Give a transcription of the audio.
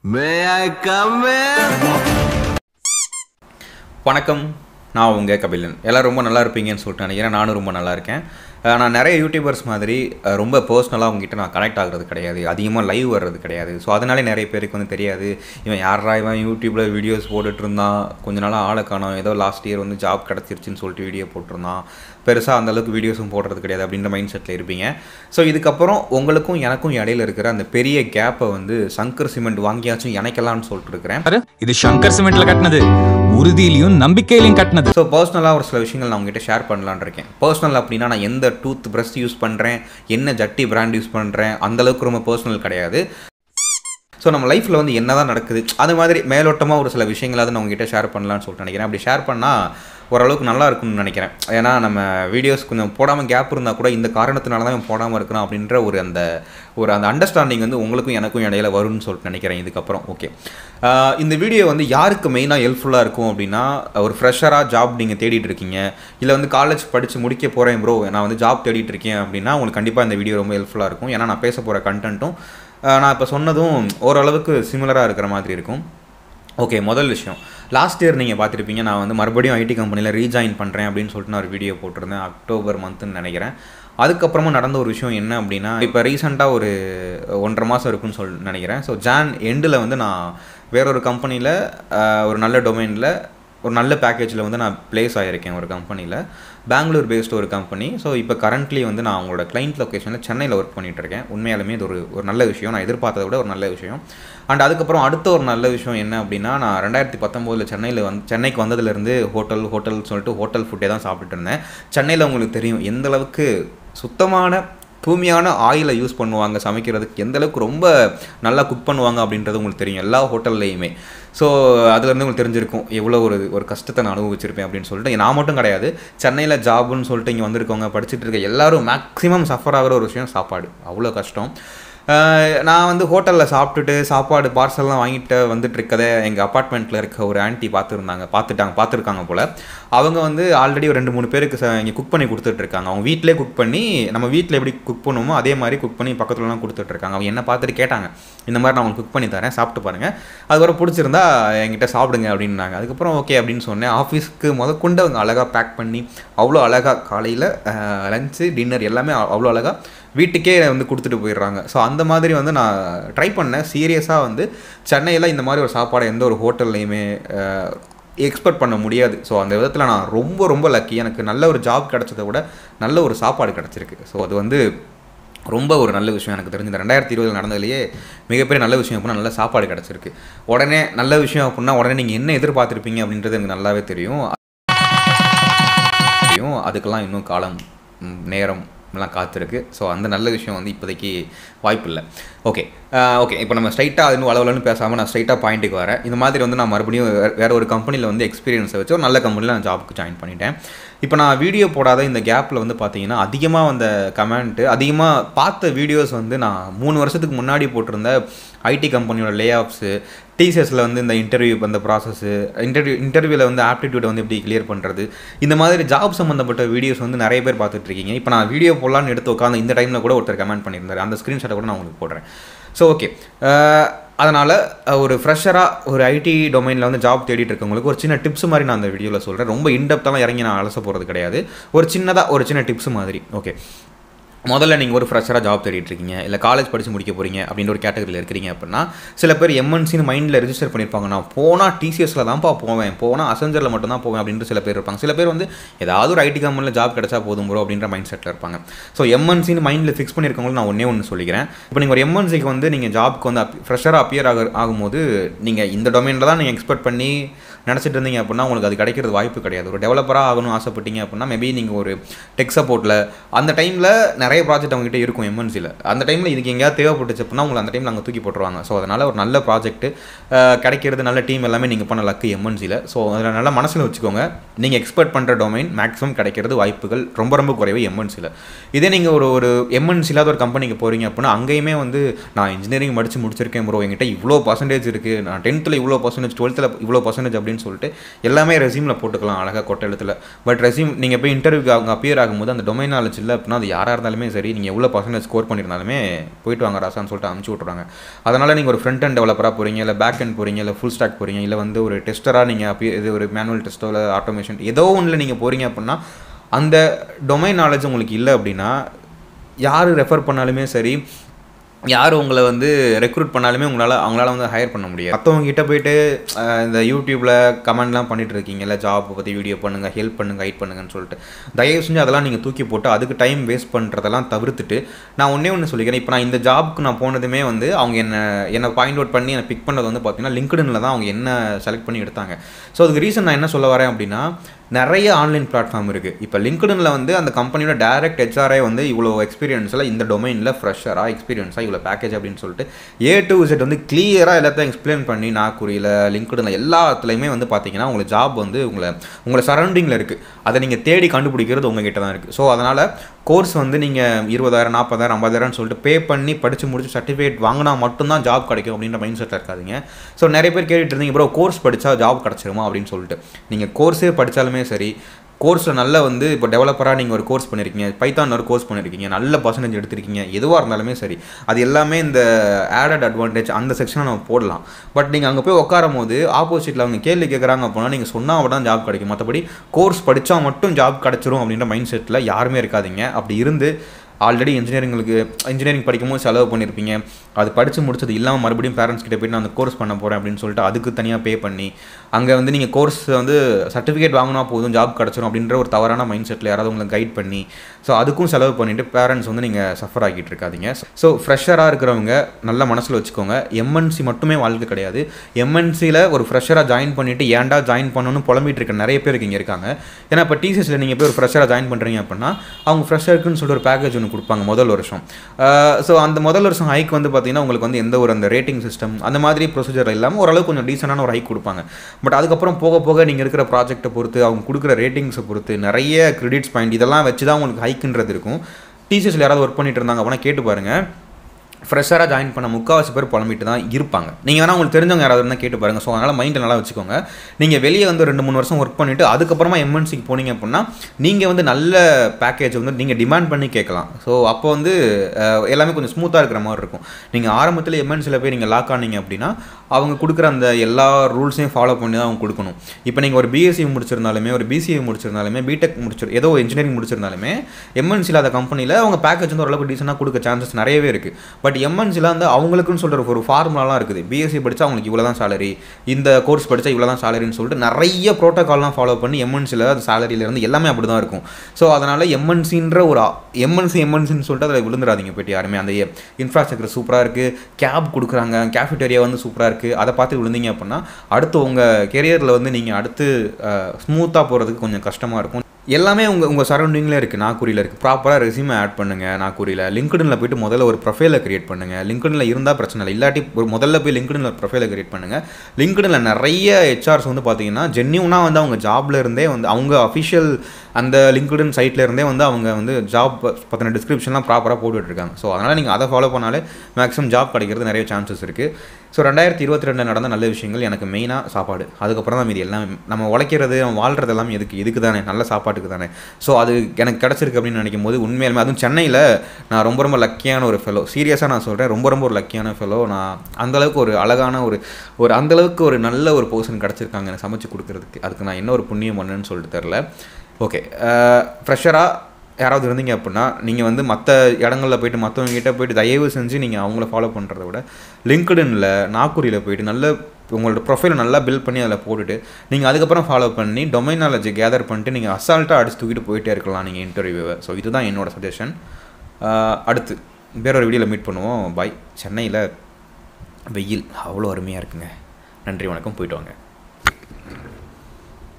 May I come in? வணக்கம், நான் உங்கள் கபிலன். எல்லோரும் ரொம்ப நல்லா இருப்பீங்கன்னு சொல்லிட்டு நினைக்கிறேன். நானும் ரொம்ப நல்லா இருக்கேன். நான் நிறைய யூடியூபர்ஸ் மாதிரி ரொம்ப பர்சனலாக அவங்ககிட்ட நான் கனெக்ட் ஆகிறது கிடையாது, அதிகமாக லைவ் வர்றது கிடையாது. ஸோ அதனாலே நிறைய பேருக்கு வந்து தெரியாது, இவன் யாரா இவன் யூடியூப்பில் வீடியோஸ் போட்டுட்டு இருந்தான், கொஞ்ச நாளாக ஆளை காணோம், ஏதோ லாஸ்ட் இயர் வந்து ஜாப் கிடச்சிருச்சுன்னு சொல்லிட்டு வீடியோ போட்டிருந்தான், பெருசாக அந்தளவுக்கு வீடியோஸும் போடுறது கிடையாது அப்படின்ற மைண்ட் செட்டில் இருப்பீங்க. ஸோ இதுக்கப்புறம் உங்களுக்கும் எனக்கும் இடையில இருக்கிற அந்த பெரிய கேப்பை வந்து சங்கர் சிமெண்ட் வாங்கியாச்சும் இணைக்கலாம்னு சொல்லிட்டு இருக்கிறேன். இது சங்கர் சிமெண்ட்ல கட்டினது, உறுதியிலையும் நம்பிக்கையிலையும் கட்டினது. ஸோ பர்சனலாக ஒரு சில விஷயங்கள் நான் உங்ககிட்ட ஷேர் பண்ணலான்னு இருக்கேன். பர்சனல் அப்படின்னா நான் எந்த டூத் ப்ரஷ் யூஸ் பண்ணுறேன், என்ன ஜட்டி பிராண்ட் யூஸ் பண்ணுறேன், அந்தளவுக்கு ரொம்ப பர்சனல் கிடையாது. ஸோ நம்ம லைஃப்பில் வந்து என்ன தான் நடக்குது, அது மாதிரி மேலோட்டமாக ஒரு சில விஷயங்களாவது நான் உங்ககிட்ட ஷேர் பண்ணலான்னு சொல்லிட்டு நினைக்கிறேன். அப்படி ஷேர் பண்ணால் ஓரளவுக்கு நல்லா இருக்கும்னு நினைக்கிறேன். ஏன்னா நம்ம வீடியோஸ் கொஞ்சம் போடாமல் கேப் இருந்தால் கூட இந்த காரணத்தினால தான் போடாமல் இருக்கிறோம் அப்படின்ற ஒரு அந்த அண்டர்ஸ்டாண்டிங் வந்து உங்களுக்கும் எனக்கும் இடையில வரும்னு சொல்லிட்டு நினைக்கிறேன் இதுக்கப்புறம். ஓகே, இந்த வீடியோ வந்து யாருக்கு மெயினாக ஹெல்ப்ஃபுல்லாக இருக்கும் அப்படின்னா, ஒரு ஃப்ரெஷராக ஜாப் நீங்கள் தேடிட்டு இருக்கீங்க, இல்லை வந்து காலேஜ் படித்து முடிக்க போகிறேன் ப்ரோ, நான் வந்து ஜாப் தேடிட்டு இருக்கேன் அப்படின்னா உங்களுக்கு கண்டிப்பாக இந்த வீடியோ ரொம்ப ஹெல்ப்ஃபுல்லாக இருக்கும். ஏன்னா நான் பேச போகிற கண்டென்ட்டும் நான் இப்போ சொன்னதும் ஓரளவுக்கு சிமிலராக இருக்கிற மாதிரி இருக்கும். ஓகே, முதல் விஷயம், லாஸ்ட் இயர் நீங்கள் பார்த்துருப்பீங்க, நான் வந்து மறுபடியும் ஐடி கம்பெனியில் ரீஜாயின் பண்ணுறேன் அப்படின்னு சொல்லிட்டு நான் ஒரு வீடியோ போட்டிருந்தேன், அக்டோபர் மந்த்துன்னு நினைக்கிறேன். அதுக்கப்புறமா நடந்த ஒரு விஷயம் என்ன அப்படின்னா, இப்போ ரீசெண்டாக ஒரு 1.5 மாதம் இருக்குன்னு நினைக்கிறேன். ஸோ ஜான் எண்டில் வந்து நான் வேறொரு கம்பெனியில் ஒரு நல்ல டொமைனில் ஒரு நல்ல பேக்கேஜில் வந்து நான் ப்ளேஸ் ஆகியிருக்கேன் ஒரு கம்பெனியில், பெங்களூர் பேஸ்டு ஒரு கம்பெனி. ஸோ இப்போ கரண்ட்லி வந்து நான் அவங்களோட கிளைண்ட் லொக்கேஷனில் சென்னையில் ஒர்க் பண்ணிகிட்ருக்கேன். உண்மையாலுமே இது ஒரு நல்ல விஷயம், நான் எதிர்பார்த்ததை விட ஒரு நல்ல விஷயம். அண்ட் அதுக்கப்புறம் அடுத்த ஒரு நல்ல விஷயம் என்ன அப்படின்னா, நான் 2019 சென்னைக்கு வந்ததுலேருந்து ஹோட்டல் சொல்லிட்டு ஹோட்டல் ஃபுட்டே தான் சாப்பிட்டுட்டு இருந்தேன். சென்னையில் உங்களுக்கு தெரியும் எந்தளவுக்கு சுத்தமான தூய்மையான ஆயிலை யூஸ் பண்ணுவாங்க சமைக்கிறதுக்கு, எந்தளவுக்கு ரொம்ப நல்லா குக் பண்ணுவாங்க அப்படின்றது உங்களுக்கு தெரியும் எல்லா ஹோட்டல்லையுமே. ஸோ அதுலேருந்து உங்களுக்கு தெரிஞ்சிருக்கும் எவ்வளோ ஒரு கஷ்டத்தை நான் அனுபவிச்சிருப்பேன் அப்படின்னு சொல்லிட்டு. நான் மட்டும் கிடையாது, சென்னையில் ஜாப்னு சொல்லிட்டு இங்கே வந்திருக்கவங்க படிச்சுட்டு இருக்க எல்லாரும் மேக்ஸிமம் சஃபர் ஆகிற ஒரு விஷயம் சாப்பாடு. அவ்வளோ கஷ்டம். நான் வந்து ஹோட்டலில் சாப்பிட்டுட்டு சாப்பாடு பார்சல்லாம் வாங்கிட்டு வந்துட்டு இருக்கதை எங்கள் அப்பார்ட்மெண்ட்டில் இருக்க ஒரு ஆன்ட்டி பார்த்துருக்காங்க போல். அவங்க வந்து ஆல்ரெடி ஒரு 2-3 பேருக்கு இங்கே குக் பண்ணி கொடுத்துட்ருக்காங்க. அவங்க வீட்டிலே குக் பண்ணி, நம்ம வீட்டில் எப்படி குக் பண்ணுவோமோ அதே மாதிரி குக் பண்ணி பக்கத்துலலாம் கொடுத்துட்ருக்காங்க. அவங்க என்ன பார்த்துட்டு கேட்டாங்க, இந்த மாதிரி நான் உங்களுக்கு குக் பண்ணி தரேன், சாப்பிட்டு பாருங்கள், அதுக்கப்புறம் பிடிச்சிருந்தா என்கிட்ட சாப்பிடுங்க அப்படின்னாங்க. அதுக்கப்புறம் ஓகே அப்படின்னு சொன்னேன். ஆஃபீஸ்க்கு முதற்கொண்டு அவங்க அழகாக பேக் பண்ணி அவ்வளோ அழகாக காலையில் லஞ்சு டின்னர் எல்லாமே அவ்வளோ அழகாக வீட்டுக்கே வந்து கொடுத்துட்டு போயிடுறாங்க. ஸோ அந்த மாதிரி வந்து நான் ட்ரை பண்ணேன் சீரியஸாக. வந்து சென்னையில் இந்த மாதிரி ஒரு சாப்பாடை எந்த ஒரு ஹோட்டல்லையுமே எக்ஸ்பெக்ட் பண்ண முடியாது. ஸோ அந்த விதத்தில் நான் ரொம்ப லக்கி. எனக்கு நல்ல ஒரு ஜாப் கிடச்சதை விட நல்ல ஒரு சாப்பாடு கிடச்சிருக்கு. ஸோ அது வந்து ரொம்ப ஒரு நல்ல விஷயம். எனக்கு தெரிஞ்ச 2020 நடந்ததுலேயே மிகப்பெரிய நல்ல விஷயம் அப்படின்னா நல்ல சாப்பாடு கிடச்சிருக்கு. உடனே நல்ல விஷயம் அப்படின்னா உடனே நீங்கள் என்ன எதிர்பார்த்துருப்பீங்க அப்படின்றது எனக்கு நல்லாவே தெரியும். அதுக்கெல்லாம் இன்னும் காலம் நேரம் எல்லாம் காத்திருக்கு. ஸோ அந்த நல்ல விஷயம் வந்து இப்போதைக்கு வாய்ப்பு இல்லை. ஓகே, இப்போ நம்ம ஸ்ட்ரைட்டாக அது இன்னும் அளவுலன்னு பேசாமல் நான் ஸ்ட்ரைட்டாக பாயிண்ட்டுக்கு வரேன். இந்த மாதிரி வந்து நான் மறுபடியும் வேறு ஒரு கம்பெனியில் வந்து எக்ஸ்பீரியன்ஸை வச்சு ஒரு நல்ல கம்பெனியில் நான் ஜாபுக்கு ஜாயின் பண்ணிட்டேன். இப்போ நான் வீடியோ போடாத இந்த கேப்பில் வந்து பார்த்தீங்கன்னா அதிகமாக வந்த கமெண்ட்டு, அதிகமாக பார்த்த வீடியோஸ் வந்து நான் 3 வருஷத்துக்கு முன்னாடி போட்டிருந்த ஐடி கம்பெனியோட லே ஆஃப்ஸு, டிசிஎஸில் வந்து இந்த இன்டர்வியூ அந்த ப்ராசஸ்ஸு, இன்டர்வியூவில் வந்து ஆப்டிடியூடை வந்து எப்படி கிளியர் பண்ணுறது, இந்த மாதிரி ஜாப் சம்மந்தப்பட்ட வீடியோஸ் வந்து நிறைய பேர் பார்த்துட்ருக்கீங்க. இப்போ நான் வீடியோ போடலான்னு எடுத்து உட்காந்து இந்த டைமில் கூட ஒருத்தர் கமெண்ட் பண்ணியிருந்தார். அந்த ஸ்க்ரீன்ஷாட்டை கூட நான் உங்களுக்கு போடுறேன். ஸோ ஓகே, அதனால் ஒரு ஃப்ரெஷராக ஒரு ஐடி டொமைனில் வந்து ஜாப் தேடிட்டு இருக்கவங்களுக்கு ஒரு சின்ன டிப்ஸ் மாதிரி நான் அந்த வீடியோவில் சொல்கிறேன். ரொம்ப இன்டெப்த்தாலாம் இறங்கி நான் அலச போகிறது கிடையாது, ஒரு சின்ன டிப்ஸ் மாதிரி. ஓகே, முதல்ல நீங்கள் ஒரு ஃப்ரெஷராக ஜாப் தேடிட்டு இருக்கீங்க, இல்லை காலேஜ் படித்து முடிக்க போகிறீங்க அப்படின்ற ஒரு கேட்டகரியில் இருக்கிறீங்க அப்படின்னா, சில பேர் எம்என்சின்னு மைண்டில் ரெஜிஸ்டர் பண்ணியிருப்பாங்க. நான் போனால் டிசிஎஸில் தான்ப்பா போவேன், போனால் அசெஞ்சரில் மட்டும் தான் போவேன் அப்படின்ற சில பேர் இருப்பாங்க. சில பேர் வந்து ஏதாவது ஒரு ஐடி கம்பெனியில் ஜாப் கிடச்சா போதும் ப்ரோ அப்படின்ற மைண்ட் செட்டில் இருப்பாங்க. ஸோ எம்என்சின்னு மைண்டில் ஃபிக்ஸ் பண்ணியிருக்கவங்களும் நான் ஒன்று சொல்லிக்கிறேன். இப்போ நீங்கள் ஒரு எம்என்சிக்கு வந்து நீங்கள் ஜாப்க்கு வந்து ஃப்ரெஷராக அப்பியர் ஆகும்போது நீங்கள் இந்த டொமைனில் தான் நீங்கள் எக்ஸ்பெக்ட் பண்ணி நினச்சிட்டு இருந்தீங்க அப்படின்னா உங்களுக்கு அது கிடைக்கிறது வாய்ப்பு கிடையாது. ஒரு டெவலப்பராக ஆகணும் ஆசைப்பட்டீங்க அப்படின்னா மேபி நீங்கள் ஒரு டெக் சப்போர்ட்டில் அந்த டைமில் நிறைய ப்ராஜெக்ட் அவங்ககிட்ட இருக்கும் எம்என்சியில். அந்த டைமில் இதுக்கு எங்கேயாவது தேவைப்பட்டுச்சு அப்படின்னா உங்களை அந்த டைமில் அங்கே தூக்கி போட்டுருவாங்க. ஸோ அதனால் ஒரு நல்ல ப்ராஜெக்ட் கிடைக்கிறது, நல்ல டீம் எல்லாமே நீங்கள் பண்ண லக்கு எம்என்சியில். ஸோ அதில் நல்லா மனசில் வச்சுக்கோங்க, நீங்கள் எக்ஸ்பெக்ட் பண்ணுற டொமைன் மேக்ஸிமம் கிடைக்கிறது வாய்ப்புகள் ரொம்ப குறைவு எம்என்சியில். இதே நீங்கள் ஒரு எம்என்சியில் ஒரு கம்பெனிக்கு போகிறீங்க அப்படின்னா அங்கேயுமே வந்து நான் இன்ஜினியரிங் முடிச்சிருக்கேன் ப்ரோ, என்கிட்ட இவ்வளோ பர்சன்டேஜ் இருக்குது, நான் 10th இவ்வளோ பர்சன்டேஜ், 12th இவ்வளோ பர்சன்டேஜ் அப்படின்னு அப்படின்னு சொல்லிட்டு எல்லாமே ரெஸ்யூமில் போட்டுக்கலாம் அழகாக கொட்டை எழுத்துல. பட் ரெஸ்யூம் நீங்கள் போய் இன்டர்வியூக்கு அவங்க அப்பியர் ஆகும்போது அந்த டொமைன் நாலேஜ் இல்லை அப்படின்னா அது யாராக இருந்தாலுமே சரி, நீங்கள் எவ்வளோ பர்சன்டேஜ் ஸ்கோர் பண்ணியிருந்தாலுமே போயிட்டு வாங்க ராசான்னு சொல்லிட்டு அனுப்பிச்சி விட்றாங்க. அதனால் நீங்கள் ஒரு ஃப்ரண்ட் அண்ட் டெவலப்பராக போகிறீங்க, இல்லை பேக் அண்ட் போகிறீங்க, இல்லை ஃபுல் ஸ்டாக் போகிறீங்க, இல்லை வந்து ஒரு டெஸ்டராக நீங்கள் இது ஒரு மேனுவல் டெஸ்ட்டோ இல்லை ஆட்டோமேஷன் ஏதோ ஒன்றில் நீங்கள் போகிறீங்க அப்படின்னா அந்த டொமைன் நாலேஜ் உங்களுக்கு இல்லை அப்படின்னா யார் ரெஃபர் பண்ணாலுமே சரி, யார் உங்களை வந்து ரெக்ரூட் பண்ணாலுமே அவங்களால வந்து ஹையர் பண்ண முடியாது. மற்றவங்க கிட்ட போயிட்டு இந்த யூடியூப்பில் கமெண்ட்லாம் பண்ணிட்டு இருக்கீங்கல்ல, ஜாப் பற்றி வீடியோ பண்ணுங்கள், ஹெல்ப் பண்ணுங்கள், கைட் பண்ணுங்கன்னு சொல்லிட்டு தயவு செஞ்சு அதெல்லாம் நீங்கள் தூக்கி போட்டு அதுக்கு டைம் வேஸ்ட் பண்ணுறதெல்லாம் தவிர்த்துட்டு நான் ஒன்று சொல்லிக்கிறேன். இப்போ நான் இந்த ஜாப்க்கு நான் போனதுமே வந்து அவங்க என்னை பாயிண்ட் அவுட் பண்ணி என்னை பிக் பண்ணது வந்து பார்த்தீங்கன்னா லிங்க்டின்ல தான் அவங்க என்ன செலக்ட் பண்ணி எடுத்தாங்க. ஸோ அதுக்கு ரீசன் நான் என்ன சொல்ல வரேன் அப்படின்னா, நிறைய ஆன்லைன் பிளாட்ஃபார்ம் இருக்குது. இப்போ லிங்க்டின்ல வந்து அந்த கம்பெனியோட டைரக்ட் ஹெச்ஆரே வந்து இவ்வளோ எக்ஸ்பீரியன்ஸில் இந்த டொமைனில் ஃப்ரெஷராக எக்ஸ்பீரியன்ஸாக இவ்வளோ பேக்கேஜ் அப்படின்னு சொல்லிட்டு A to Z வந்து கிளியராக எல்லாத்தையும் எக்ஸ்பிளைன் பண்ணி நாக்குரியில் லிங்க்டின்ல எல்லாத்துலேயுமே வந்து பார்த்தீங்கன்னா உங்களுக்கு ஜாப் வந்து உங்களை சரௌண்டிங்கில் இருக்குது. அதை நீங்கள் தேடி கண்டுபிடிக்கிறது உங்ககிட்ட தான் இருக்குது. ஸோ அதனால் கோர்ஸ் வந்து நீங்கள் 20,000 40,000 50,000 சொல்லிட்டு பே பண்ணி படித்து முடிச்சு சர்டிஃபிகேட் வாங்கினா மட்டும்தான் ஜாப் கிடைக்கும் அப்படின்ற மைண்ட் செட்டில் இருக்காதிங்க. ஸோ நிறைய பேர் கேட்டுட்டு இருந்தீங்க, ப்ரோ கோர்ஸ் படித்தா ஜாப் கிடச்சிருமா அப்படின்னு சொல்லிட்டு. நீங்கள் கோர்ஸே படித்தாலுமே சரி, கோர்ஸில் நல்ல வந்து இப்போ டெவலப்பராக நீங்கள் ஒரு கோர்ஸ் பண்ணியிருக்கீங்க, பைத்தான் ஒரு கோர்ஸ் பண்ணியிருக்கீங்க, நல்ல பர்சன்டேஜ் எடுத்திருக்கீங்க, எதுவாக இருந்தாலுமே சரி, அது எல்லாமே இந்த ஆடட் அட்வான்டேஜ் அந்த செக்ஷனை நம்ம போடலாம். பட் நீங்கள் அங்கே போய் உட்காரும் போது ஆப்போசிட்டில் அவங்க கேள்வி கேட்குறாங்க அப்படின்னா நீங்கள் சொன்னால் அவட தான் ஜாப் கிடைக்கும். மற்றபடி கோர்ஸ் படித்தா மட்டும் ஜாப் கிடச்சிரும் அப்படின்ற மைண்ட் செட்டில் யாருமே இருக்காதிங்க. அப்படி இருந்து ஆல்ரெடி இன்ஜினியரிங் படிக்கும்போது செலவு பண்ணியிருப்பீங்க, அது படித்து முடிச்சது இல்லாமல் மறுபடியும் பேரண்ட்ஸ் கிட்ட போய்ட்டு நான் அந்த கோர்ஸ் பண்ண போகிறேன் அப்படின்னு சொல்லிட்டு அதுக்கு தனியாக பே பண்ணி அங்கே வந்து நீங்கள் கோர்ஸ் வந்து சர்டிஃபிகேட் வாங்கினா போதும் ஜாப் கிடச்சிரும் அப்படின்ற ஒரு தவறான மைண்ட் செட்டில் யாராவது உங்களை கைட் பண்ணி ஸோ அதுக்கும் செலவு பண்ணிவிட்டு பேரண்ட்ஸ் வந்து நீங்கள் சஃபர் ஆகிட்டு இருக்காதிங்க. ஸோ ஃப்ரெஷராக இருக்கிறவங்க நல்ல மனசில் வச்சுக்கோங்க, எம்என்சி மட்டுமே வாழ்க்கை கிடையாது. எம்என்சியில் ஒரு ஃப்ரெஷராக ஜாயின் பண்ணிவிட்டு ஏன்டா ஜாயின் பண்ணணும்னு புலம்பிட்டு இருக்க நிறைய பேருக்கு இங்கே இருக்காங்க. ஏன்னா இப்போ டிசிஎஸில் நீங்கள் போய் ஒரு ஃப்ரெஷராக ஜாயின் பண்ணுறீங்க அப்படின்னா அவங்க ஃப்ரெஷருக்குன்னு சொல்லிட்டு ஒரு பேக்கேஜ் கொடுப்பாங்க முதல் வருஷம். ஸோ அந்த முதல் வருஷம் ஹைக் வந்து பார்த்தீங்கன்னா உங்களுக்கு வந்து எந்த ஒரு அந்த ரேட்டிங் சிஸ்டம் அந்த மாதிரி ப்ரொசீஜர் இல்லாமல் ஓரளவுக்கு கொஞ்சம் டீசெண்டான ஒரு ஹைக் கொடுப்பாங்க. பட் அதுக்கப்புறம் போக போக நீங்கள் இருக்கிற ப்ராஜெக்ட்டை பொறுத்து அவங்க கொடுக்குற ரேட்டிங்ஸை பொறுத்து நிறைய கிரெடிட்ஸ் பாயிண்ட் இதெல்லாம் வச்சு தான் உங்களுக்கு ஹைக்குன்றது இருக்கும். டிசிஎஸில் யாராவது ஒர்க் பண்ணிட்டு இருந்தாங்க அப்படின்னா கேட்டு பாருங்கள், ஃப்ரெஷராக ஜாயின் பண்ண முக்கால்வாசி பேர் புலம்பிட்டு தான் இருப்பாங்க. நீங்கள் வேணால் உங்களுக்கு தெரிஞ்சவங்க யாராவது இருந்தால் கேட்டு பாருங்கள். ஸோ அதனால் மைண்டை நல்லா வச்சுக்கோங்க. நீங்கள் வெளியே வந்து 2-3 வருஷம் ஒர்க் பண்ணிவிட்டு அதுக்கப்புறமா எம்என்சிக்கு போனீங்க அப்படின்னா நீங்கள் வந்து நல்ல பேக்கேஜ் வந்து நீங்கள் டிமாண்ட் பண்ணி கேட்கலாம். ஸோ அப்போ வந்து எல்லாமே கொஞ்சம் ஸ்மூத்தாக இருக்கிற மாதிரி இருக்கும். நீங்கள் ஆரம்பத்தில் எம்என்சியில் போய் நீங்கள் லாக் ஆனீங்க அப்படின்னா அவங்க கொடுக்குற அந்த எல்லா ரூல்ஸையும் ஃபாலோ பண்ணி தான் அவங்க கொடுக்கணும். இப்போ நீங்கள் ஒரு பிஎஸ்சி முடிச்சிருந்தாலுமே ஒரு பிசிஏ முடிச்சிருந்தாலுமே பிடெக் ஏதோ இன்ஜினியரிங் முடிச்சிருந்தாலுமே எம்என்சியில் அந்த கம்பெனியில் அவங்க பேக்கேஜ் வந்து ஓரளவுக்கு டீசெண்டாக கொடுக்க சான்சஸ் நிறையவே இருக்குது. பட் எம்என்சியில் வந்து அவங்களுக்குன்னு சொல்கிற ஒரு ஃபார்முலாலாம் இருக்குது. பிஎஸ்சி படித்தா அவங்களுக்கு இவ்வளோ தான் சேலரி, இந்த கோர்ஸ் படித்தா இவ்வளோ தான் சேலரின்னு சொல்லிட்டு நிறைய ப்ரோட்டோகால்லாம் ஃபாலோ பண்ணி எம்என்சியில் அது சேலரியிலேருந்து எல்லாமே அப்படி தான் இருக்கும். ஸோ அதனால் எம்என்சின்ற ஒரு எம்என்சின்னு சொல்லிட்டு அதில் விழுந்துடாதீங்க போய்ட்டு யாருமே. அந்த இன்ஃப்ராஸ்ட்ரக்சர் சூப்பராக இருக்குது, கேப் கொடுக்குறாங்க, கேஃபிட்டேரியா வந்து சூப்பராக இருக்குது, அதை பார்த்து விழுந்தீங்க அப்படின்னா அடுத்து உங்கள் கெரியரில் வந்து நீங்கள் அடுத்து ஸ்மூத்தாக போகிறதுக்கு கொஞ்சம் கஷ்டமாக இருக்கும். எல்லாமே உங்கள் சரௌண்டிங்கில் இருக்குது. நாக்குரியில் இருக்குது. ப்ராப்பராக ரெஸ்யூமை ஆட் பண்ணுங்கள். நாக்குரியில் லிங்க்டின்ல போய்ட்டு முதல்ல ஒரு ப்ரொஃபைலை கிரியேட் பண்ணுங்கள். லிங்க்டின்ல இருந்தால் பிரச்சனை இல்லை, இல்லாட்டி ஒரு முதல்ல போய் லிங்க்டின்ல ப்ரொஃபைலை கிரியேட் பண்ணுங்கள். லிங்க்டின்ல நிறைய ஹெச்ஆர்ஸ் வந்து பார்த்தீங்கன்னா ஜென்யூனாக வந்து அவங்க ஜாப்ல இருந்தே வந்து அவங்க அஃபிஷியல் அந்த லிங்க்டின் சைட்டில் இருந்தே வந்து அவங்க வந்து ஜாப் பற்றின டிஸ்கிரிப்ஷன்லாம் ப்ராப்பராக போட்டுட்ருக்காங்க. ஸோ அதனால் நீங்கள் அதை ஃபாலோ பண்ணாலே மேக்ஸிமம் ஜாப் கிடைக்கிறது நிறைய சான்சஸ் இருக்குது. ஸோ 2022 நடந்த நல்ல விஷயங்கள் எனக்கு மெயினாக சாப்பாடு, அதுக்கப்புறம் தான் மீதி எல்லாம் நம்ம உழைக்கிறது நம்ம வாழ்கிறது எல்லாமே இதுக்கு தானே, நல்ல சாப்பாட்டுக்கு தானே. ஸோ அது எனக்கு கிடச்சிருக்கு அப்படின்னு நினைக்கும் போது உண்மையிலுமே அதுவும் சென்னையில் நான் ரொம்ப லக்கியான ஒரு ஃபெலோ. சீரியஸாக நான் சொல்கிறேன், ரொம்ப ஒரு லக்கியான ஃபெலோ. நான் அந்தளவுக்கு ஒரு அழகான ஒரு அந்தளவுக்கு ஒரு நல்ல ஒரு பர்சன் கிடச்சிருக்காங்க எனக்கு சமைச்சு கொடுக்குறதுக்கு. அதுக்கு நான் என்ன ஒரு புண்ணியம் பண்ணேன்னு சொல்லிட்டு தெரில. ஓகே, ஃப்ரெஷராக யாராவது இருந்தீங்க அப்படின்னா நீங்கள் வந்து மற்ற இடங்களில் போய்ட்டு மற்றவங்ககிட்ட போய்ட்டு தயவு செஞ்சு நீங்கள் அவங்கள ஃபாலோ பண்ணுறத விட லிங்க்டின்ல நாக்குரியில் போய்ட்டு நல்ல உங்களோட ப்ரொஃபைலை நல்லா பில்ட் பண்ணி அதில் போட்டுட்டு நீங்கள் அதுக்கப்புறம் ஃபாலோ பண்ணி டொமைன் நாலேஜ் கேதர் பண்ணிட்டு நீங்கள் அசால்ட்டாக அடிச்சு தூக்கிட்டு போயிட்டே இருக்கலாம் நீங்கள் இன்டர்வியூவை. ஸோ இதுதான் என்னோட சஜஷன். அடுத்து வேற ஒரு வீடியோவில் மீட் பண்ணுவோம். பாய். சென்னையில் வெயில் அவ்வளோ அருமையாக இருக்குங்க. நன்றி, வணக்கம், போயிட்டு வாங்க.